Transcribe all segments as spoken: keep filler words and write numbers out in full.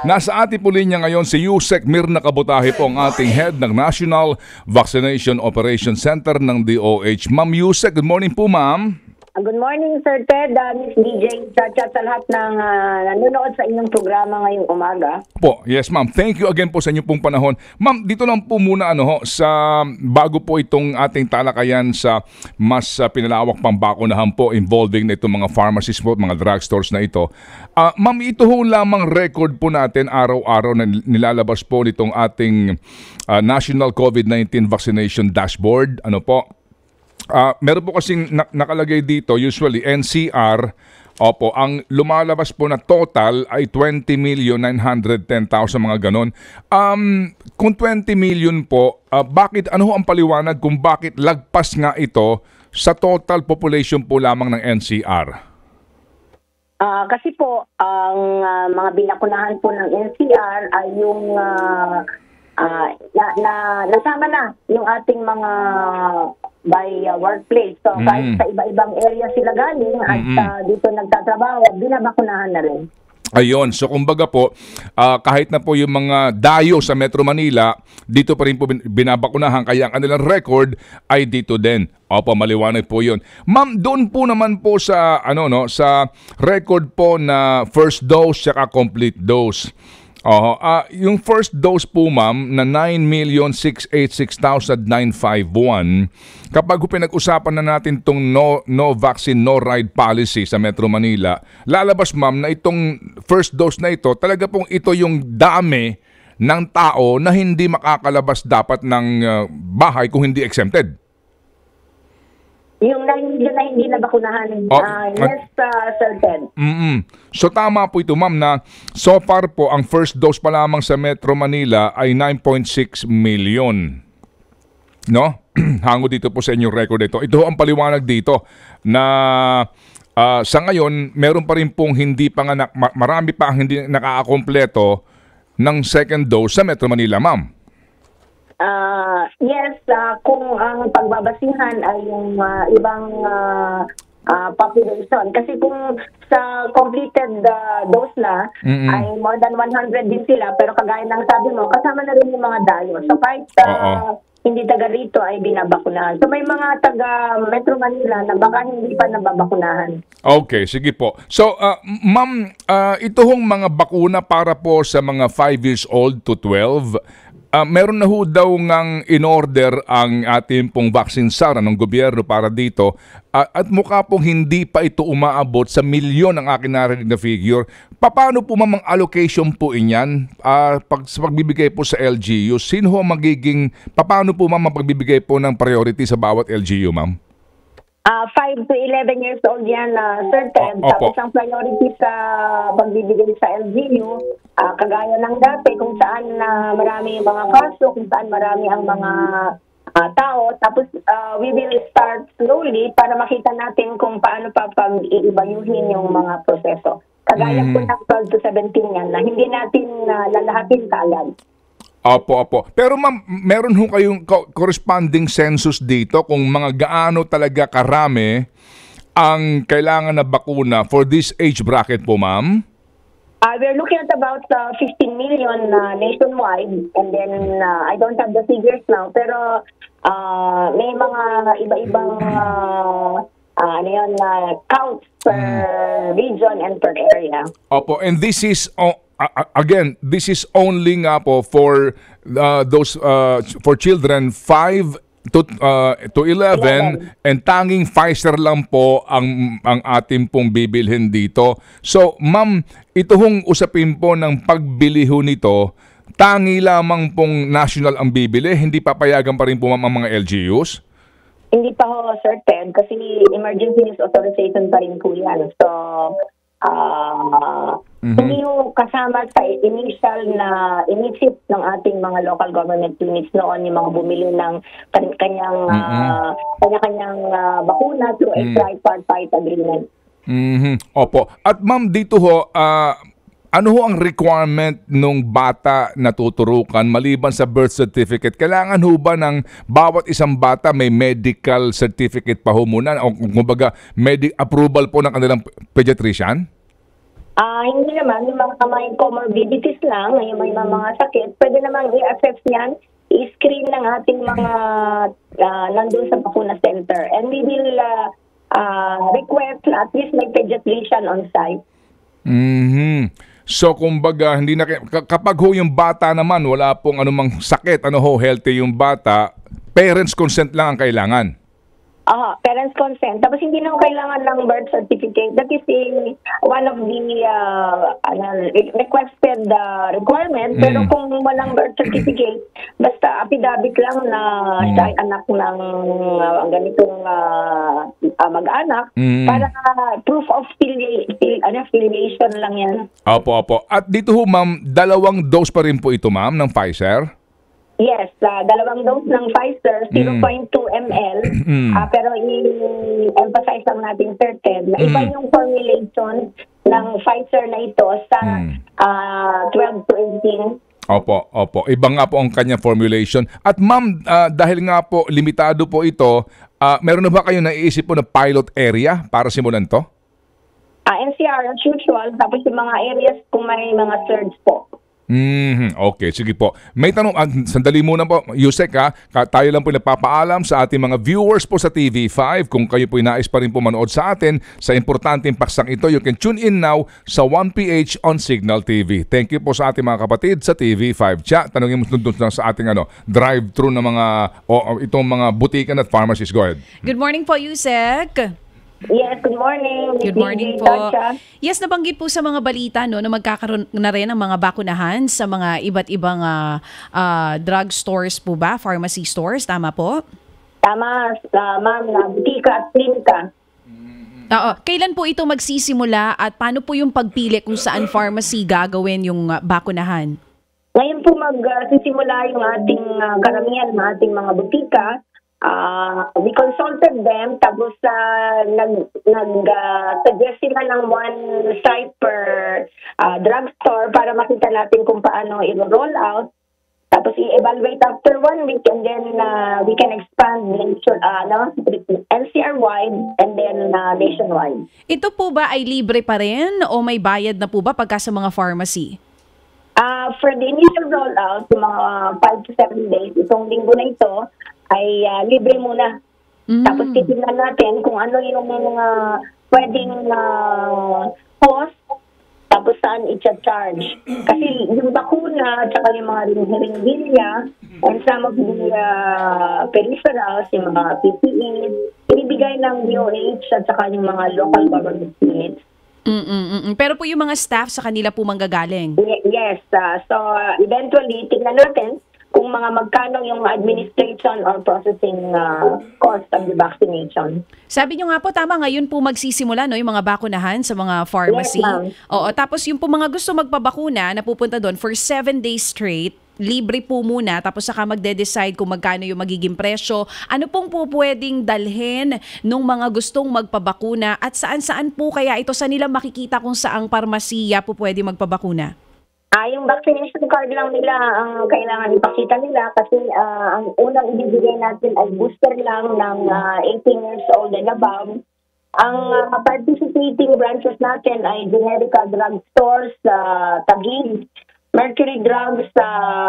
Nasa ating po linya ngayon si Yusek Mirna Kabutahe po ang ating head ng National Vaccination Operations Center ng D O H. Ma'am Yusek, good morning po ma'am. Good morning, Sir Ted, uh, Miss D J, Chacha, sa lahat ng uh, nanonood sa inyong programa ngayong umaga. Po, yes ma'am. Thank you again po sa inyong pong panahon. Ma'am, dito lang po muna ano ho, sa bago po itong ating talakayan sa mas uh, pinalawak pang bakunahan po involving na itong mga pharmacies po, mga drugstores na ito. Uh, ma'am, ito ho lamang record po natin araw-araw na nilalabas po nitong ating uh, National COVID nineteen Vaccination Dashboard. Ano po? Uh, meron po kasing na- nakalagay dito, usually N C R, opo, ang lumalabas po na total ay twenty million nine hundred ten thousand, mga ganon. Um, kung twenty million po, uh, bakit, ano ho ang paliwanag kung bakit lagpas nga ito sa total population po lamang ng N C R? Uh, kasi po, ang uh, mga binakunahan po ng N C R ay yung uh, uh, na, na, nasama na yung ating mga by uh, workplace. So, mm. kahit sa iba-ibang area sila galing at mm-hmm. uh, dito nagtatrabaho, binabakunahan na rin. Ayun, so kumbaga po, uh, kahit na po yung mga dayo sa Metro Manila, dito pa rin po binabakunahan, kaya ang kanilang record ay dito din. Opo, maliwanag po yun. Ma'am, doon po naman po sa, ano, no, sa record po na first dose at complete dose. Oh, uh, yung first dose po ma'am na nine million six hundred eighty-six thousand nine hundred fifty-one, kapag pinag-usapan na natin tong no, no vaccine, no ride policy sa Metro Manila, lalabas ma'am na itong first dose na ito, talaga pong ito yung dami ng tao na hindi makakalabas dapat ng uh, bahay kung hindi exempted. Yung na hindi na hindi na bakunahan. Oh, uh, yes, uh, Sir Ted. Mm-mm. So tama po ito ma'am na so far po ang first dose pa lamang sa Metro Manila ay nine point six million. No? Hango dito po sa inyong record ito. Ito ang paliwanag dito na uh, sa ngayon meron pa rin pong hindi pa nga na, marami pa ang hindi nakakakompleto ng second dose sa Metro Manila, ma'am. Uh, yes, uh, kung ang pagbabasihan ay yung uh, ibang uh, uh, population. Kasi kung sa completed uh, dose na, mm-hmm. ay more than one hundred din sila. Pero kagaya ng sabi mo, kasama na rin yung mga dayo. So kahit uh, hindi taga rito ay binabakunahan. So may mga taga Metro Manila na baka hindi pa nababakunahan. Okay, sige po. So, uh, ma'am, uh, ito hong mga bakuna para po sa mga five years old to twelve, Uh, meron na ho daw ngang in-order ang ating pong vaccine SARA ng gobyerno para dito uh, at mukha pong hindi pa ito umaabot sa milyon ang akin narinig na figure. Paano po ma'am ang allocation po inyan uh, pag, sa pagbibigay po sa L G U? Sino ho magiging, paano po ma'am ang pagbibigay po ng priority sa bawat L G U, ma'am? Uh, five to eleven years old yan, uh, Sir Ted. O, tapos ang priority sa pagbibigay sa L G U, uh, kagaya ng dati, kung saan uh, marami yung mga kaso, kung saan marami ang mga uh, tao. Tapos uh, we will start slowly para makita natin kung paano pa pag-iibayuhin yung mga proseso. Kagaya mm. po ng twelve to seventeen yan, na hindi natin uh, lalahatin kaagad. Opo, opo. Pero ma'am, meron ho kayong corresponding census dito kung mga gaano talaga karami ang kailangan na bakuna for this age bracket po, ma'am? Uh, we're looking at about uh, fifteen million uh, nationwide, and then uh, I don't have the figures now, pero uh, may mga iba-ibang uh, uh, ano yun, uh, counts per mm. region and per area. Opo, and this is... Uh, Uh, again, this is only nga po for uh, those uh, for children five to uh, to eleven, and tanging Pfizer lang po ang ang ating pong bibilhin dito. So, ma'am, ito hong usapin po ng pagbili ho nito, tangi lamang pong national ang bibili, hindi papayagan pa rin po ma'am ang mga L G Us? Hindi pa ho, Sir Ted, kasi emergency use authorization pa rin po yan. So, Uh, mm-hmm. hindi yung kasama sa initial na inisip ng ating mga local government units noon yung mga bumili ng kan- kanyang mm-hmm. uh, kanya-kanyang uh, bakuna through mm-hmm. a tripartite agreement. Mm-hmm. Opo. At ma'am, dito ho, uh, ano ho ang requirement nung bata na tuturukan maliban sa birth certificate? Kailangan ho ba ng bawat isang bata may medical certificate pa ho muna? O kumbaga, medic approval po ng kanilang pediatrician? Ah, hindi naman, yung mga may comorbidities lang, yung may mga, mga sakit, pwede namang i-assess yan, i-screen ng ating mga uh, nandun sa bakuna center. And we will uh, uh, request at least may pediatrician on site. Mhm. So kumbaga hindi na k- kapag ho yung bata naman wala pong anumang sakit, ano ho, healthy yung bata, parents consent lang ang kailangan. Ah, parents consent. Tapos hindi na kailangan ng birth certificate. That is a, one of the uh, ano, requested uh, requirement. Mm. Pero kung walang birth certificate, basta affidavit lang na Mm. siya ay anak ng uh, ganitong uh, uh, mag-anak, Mm. para uh, proof of filia- fil- ano, filiation lang yan. Opo, opo. At dito ho ma'am, dalawang dose pa rin po ito ma'am ng Pfizer? Yes, uh, dalawang dose ng Pfizer, zero point two milliliters. Mm. Ah, pero i-emphasize lang natin, Sir Ted, na iba Mm. yung formulation ng Pfizer na ito sa Mm. ah, twelve to eighteen. Opo, opo. Iba nga po ang kanyang formulation. At ma'am, ah, dahil nga po limitado po ito, ah, meron na ba kayo naiisip po na pilot area para simulan to? Ah, N C R as usual, tapos yung mga areas kung may mga surge po. Mhm, okay, sige po. May tanong, ah, sandali muna po, Yusek ha, Ka- tayo lang po napapaalam sa ating mga viewers po sa T V five. Kung kayo po nais pa rin po manood sa atin sa importanteng paksang ito, you can tune in now sa one P H on Signal T V. Thank you po sa ating mga kapatid sa T V five. Tsa, tanongin mo dun sa ating ano, drive-thru ng mga, o o, itong mga butikan at pharmacies. Go ahead. Good morning po, Yusek. Yes, good morning. Good morning po. Yes, nabanggit po sa mga balita no na magkakaroon na rin ng mga bakunahan sa mga iba't ibang uh, uh, drug stores po ba? Pharmacy stores, tama po? Tama, uh, ma'am, na butika at klinika. Oo. Kailan po ito magsisimula at paano po yung pagpili kung saan pharmacy gagawin yung uh, bakunahan? Ngayon po magsisimula yung ating uh, karamihan ng ating mga butika. Uh, we consulted them, tapos uh, nag, nag uh, suggest sila ng one site per uh, drugstore para makita natin kung paano i-roll out. Tapos i-evaluate after one week, and then uh, we can expand nation, uh, no? N C R-wide and then uh, nationwide. Ito po ba ay libre pa rin o may bayad na po ba pagka sa mga pharmacy? Uh, for the initial rollout, yung mga five to seven days, itong linggo na ito, ay uh, libre muna. Mm. Tapos titignan natin kung ano yung mga pwedeng uh, cost, tapos saan i-charge. Kasi yung bakuna, at saka yung mga ringhilya, and some of the uh, peripherals, yung mga P P E, inibigay ng D O H at saka yung mga local government units. Mm-mm-mm. Pero po yung mga staff sa kanila po manggagaling? Y- yes. Uh, so, uh, eventually, tignan natin kung mga magkano yung administration or processing uh, cost of the vaccination. Sabi nyo nga po, tama, ngayon po magsisimula no, yung mga bakunahan sa mga pharmacy. Yes, ma'am. Oo, tapos yung po mga gusto magpabakuna, napupunta doon for seven days straight, libre po muna, tapos saka magde-decide kung magkano yung magiging presyo. Ano pong po pwedeng dalhin nung mga gustong magpabakuna at saan-saan po kaya ito sa nila makikita kung saang parmasiya po pwede magpabakuna? Ah, yung vaccination card lang nila ang kailangan ipakita nila kasi ah, ang unang ibibigay natin ay booster lang ng ah, eighteen years old and above. Ang ah, participating branches natin ay Generica Drug Stores sa Taguig, Mercury Drugs sa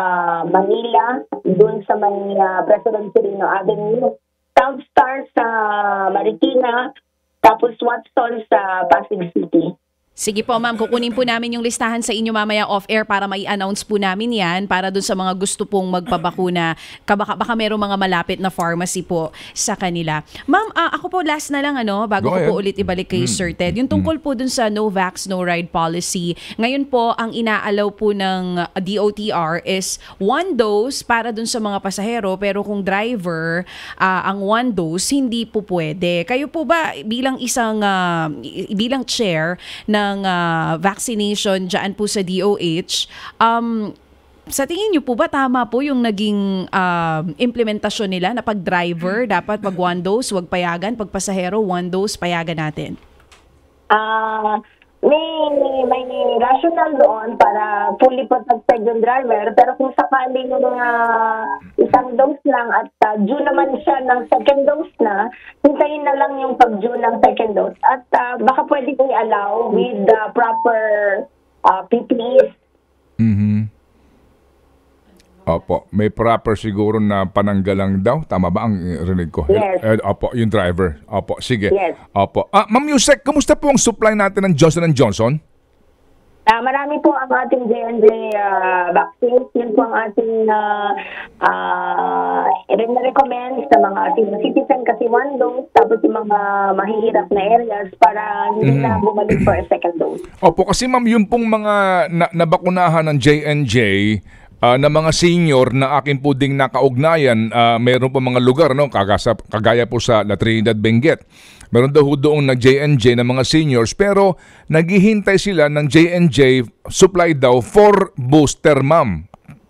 Manila, dun sa may uh, President Sereno Avenue, South Star sa Marikina, tapos Watson sa Pasig City. Sige po ma'am, kukunin po namin yung listahan sa inyo mamaya off-air para may announce po namin yan para dun sa mga gusto pong magpabakuna. Baka, baka merong mga malapit na pharmacy po sa kanila. Ma'am, uh, ako po last na lang ano, bago Go ko po ahead. ulit ibalik kay Mm. Sir Ted. Yung tungkol po dun sa no vax, no ride policy. Ngayon po, ang inaalaw po ng uh, D O T R is one dose para dun sa mga pasahero, pero kung driver, uh, ang one dose, hindi po pwede. Kayo po ba bilang isang, uh, bilang chair na ng uh, vaccination dyan po sa D O H, um, sa tingin niyo po ba tama po yung naging uh, implementasyon nila na pag driver dapat pag one dose, wag payagan, pag pasahero one dose, payagan natin? Ah, may may rational doon para fully protected yung driver, pero kung sakaling uh, isang dose lang at uh, due naman siya ng second dose na, hintayin na lang yung pag-due ng second dose at uh, baka pwede kong i-allow with the proper uh, P P Es. Mhm. Opo, may proper siguro na pananggalang daw. Tama ba ang rinig ko? Yes. Eh, opo, yung driver. Opo, sige. Yes. Opo. Ah, Ma'am Yusek, kumusta po ang supply natin ng Johnson and Johnson? Uh, marami po ang ating J and J uh, vaccines. Yun po ang ating uh, uh, recommend sa mga senior citizen kasi one dose, tapos yung mga mahihirap na areas para hindi na bumalik for a second dose. Opo, kasi ma'am, yung pong mga na- nabakunahan ng J and J, uh, na mga senior na akin po ding nakaugnayan, uh, meron po mga lugar, no, kagasa, kagaya po sa La Trinidad, Benguet. Meron daw ho doon nag-J and J na mga seniors, pero naghihintay sila ng J and J supply daw for booster, ma'am.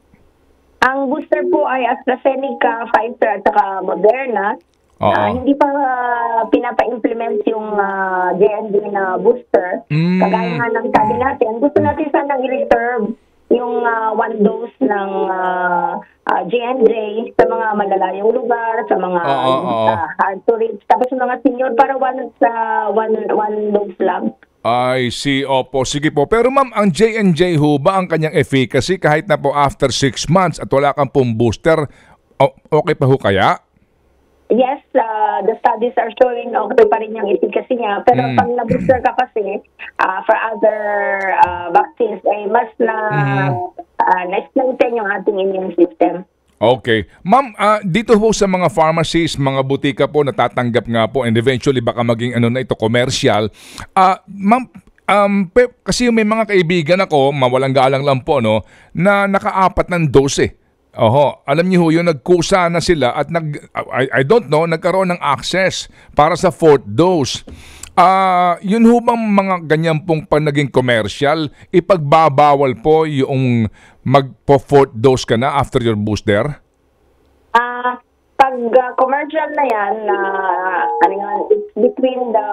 Ang booster po ay AstraZeneca, Pfizer at saka Moderna. Oo. Uh, hindi pa uh, pinapa-implement yung uh, J and J na booster. Mm. Kagaya nga ng sabi natin, gusto natin sanang i-reserve yung uh, one dose ng uh, uh, J and J sa mga malalayong lugar, sa mga Oo, oo. uh, hard to reach. Tapos yung mga senior para one sa one one dose lang. I see, opo, sige po. Pero ma'am, ang J and J ho ba ang kanyang efficacy kahit na po after six months at wala kang pong booster, o- okay pa ho kaya? Yes, uh, the studies are showing okay pa rin yung efficacy niya. Pero Mm. pag na-booster ka kasi, uh, for other uh, vaccines, ay mas na uh, na-strengthen yung ating immune system. Okay. Ma'am, ah, dito po sa mga pharmacies, mga butika po, natatanggap nga po and eventually baka maging ano na ito, commercial. Ah, ma'am, um, pe, kasi may mga kaibigan ako, mawalang galang lang po, no, na nakaapat ng dose eh. Oho, alam niyo ho, yung nagkusa na sila at nag, I, I don't know, nagkaroon ng access para sa fourth dose. Ah, yun ho bang mga ganyan pong panaging commercial, ipagbabawal po yung magpo-fourth dose ka na after your booster? Ah, pag uh, commercial na yan, uh, ano yun, it's between the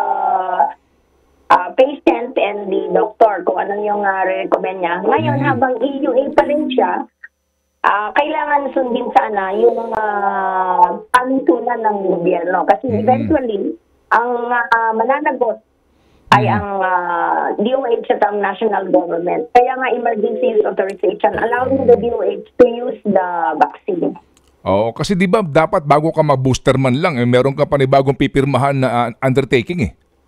uh, patient and the doctor kung anong yung uh, recommend niya. Ngayon, habang E U A pa rin siya, Ah, kailangan sundin sana yung uh, pantunan ng gobyerno. Kasi eventually, ang uh, mananagot ay ang uh, D O H at ang national government. Kaya nga emergency use authorization allowing the D O H to use the vaccine. Oo, kasi di ba dapat bago ka mag-booster man lang, eh, meron ka pa ni bagong pipirmahan na uh, undertaking eh.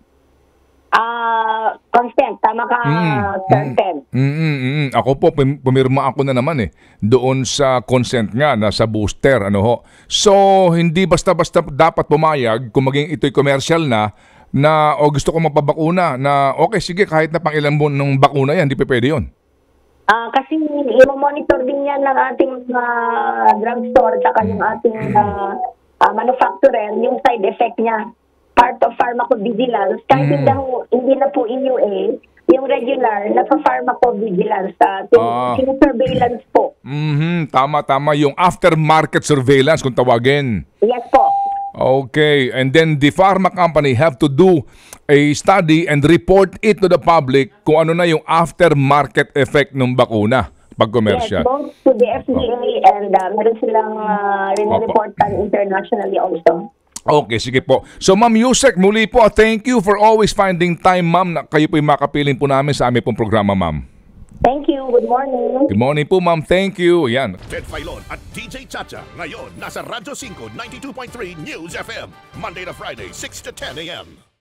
Ah, consent. Tama ka, Sir Ted. Mm, mm, mm. Ako po, pum- pumirma ako na naman eh. Doon sa consent nga na sa booster. Ano ho. So, hindi basta-basta dapat pumayag kung maging ito'y commercial na na o gusto ko mapabakuna na okay, sige, kahit na pang ilang buwan ng bakuna yan, hindi pa pwede yun. Ah, kasi i-monitor din yan ng ating uh, drugstore at saka yung ating uh, uh, manufacturer, yung side effect niya. Part of pharmacovigilance. Kahit Mm. hindi, na- hindi na po E U A, yung regular, nasa pharmacovigilance, uh, Ah. surveillance po. Mhm, tama tama yung aftermarket surveillance kung tawagin. Yes po. Okay, and then the pharma company have to do a study and report it to the public kung ano na yung aftermarket effect ng bakuna pag commercial. Yes, both to the F D A and uh, meron silang uh, rin-reportan internationally also. Okay, sige po. So Ma'am Yusek, muli po, thank you for always finding time, ma'am, na kayo po yung makapiling po namin sa aming pong programa, ma'am. Thank you. Good morning. Good morning po, ma'am. Thank you. Yan. Ted Filon at D J Chacha. Ngayon, nasa Radyo five ninety-two point three News F M. Monday to Friday, six to ten a m